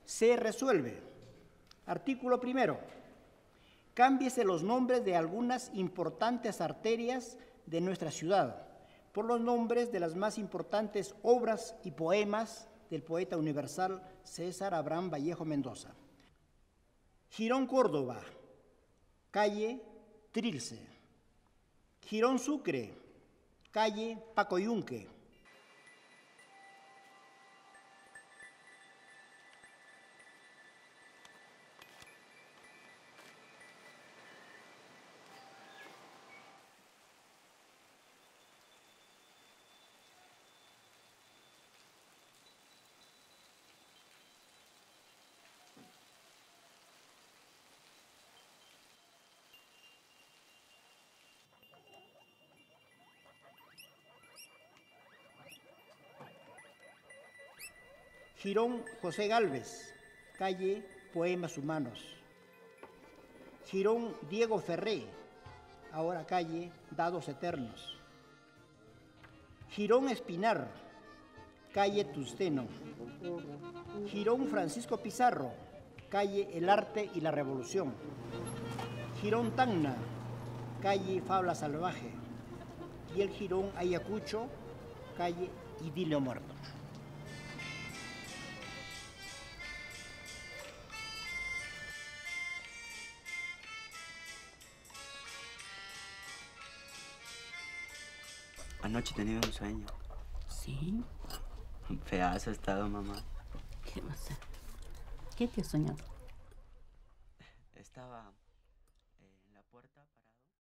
Se resuelve. Artículo primero. Cámbiese los nombres de algunas importantes arterias de nuestra ciudad por los nombres de las más importantes obras y poemas del poeta universal César Abraham Vallejo Mendoza. Girón Córdoba, calle Trilce. Girón Sucre, calle Paco Yunque. Girón José Gálvez, calle Poemas Humanos. Girón Diego Ferré, ahora calle Dados Eternos. Girón Espinar, calle Tusteno. Girón Francisco Pizarro, calle El Arte y la Revolución. Girón Tacna, calle Fabla Salvaje. Y el Girón Ayacucho, calle Idilio Muerto. Anoche tenía un sueño. ¿Sí? Un pedazo ha estado, mamá. ¿Qué pasa? ¿Qué te has soñado? Estaba en la puerta parado.